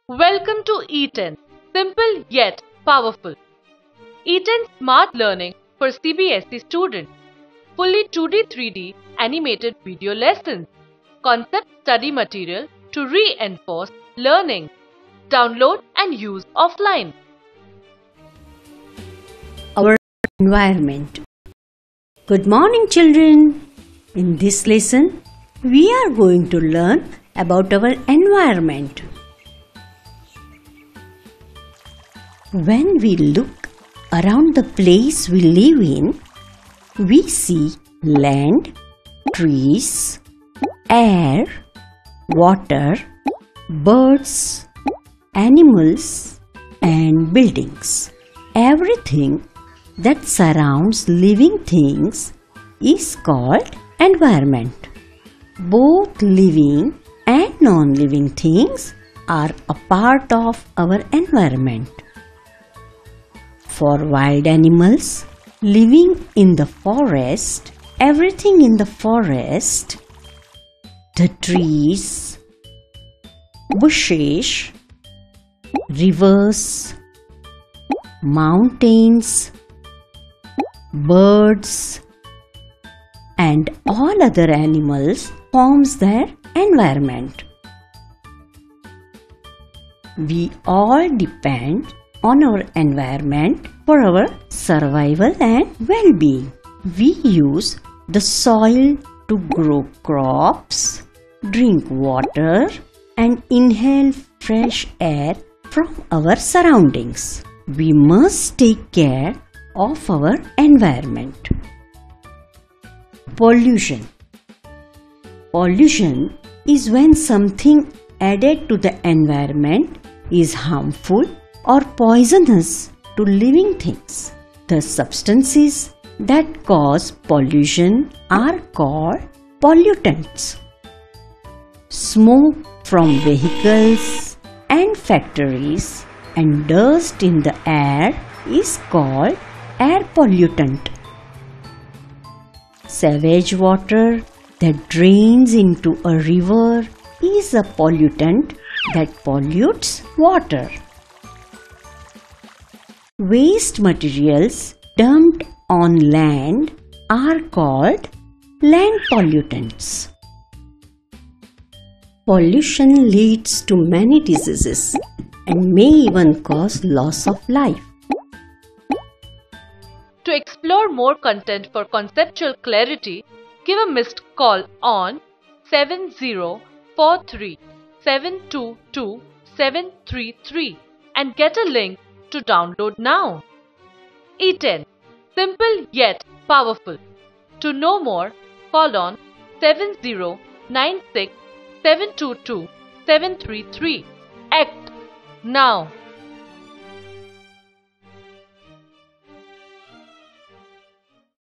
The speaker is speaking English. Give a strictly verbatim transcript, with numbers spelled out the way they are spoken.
Welcome to E ten, simple yet powerful. E ten Smart Learning for C B S E students. Fully two D three D animated video lessons. Concept study material to reinforce learning. Download and use offline. Our environment. Good morning, children. In this lesson, we are going to learn about our environment. When we look around the place we live in, we see land, trees, air, water, birds, animals, and buildings. Everything that surrounds living things is called environment. Both living and non-living things are a part of our environment. For wild animals living in the forest, everything in the forest, the trees, bushes, rivers, mountains, birds, and all other animals forms their environment. We all depend on our environment for our survival and well-being. We use the soil to grow crops, drink water, and inhale fresh air from our surroundings. We must take care of our environment. Pollution. Pollution is when something added to the environment is harmful or poisonous to living things. The substances that cause pollution are called pollutants. Smoke from vehicles and factories and dust in the air is called air pollutant. Sewage water that drains into a river is a pollutant that pollutes water. Waste materials dumped on land are called land pollutants. Pollution leads to many diseases and may even cause loss of life. To explore more content for conceptual clarity, give a missed call on seven zero four three seven two two seven three three and get a link to download now. E ten, simple yet powerful. To know more, call on seven zero nine six seven two two seven three three. Act now.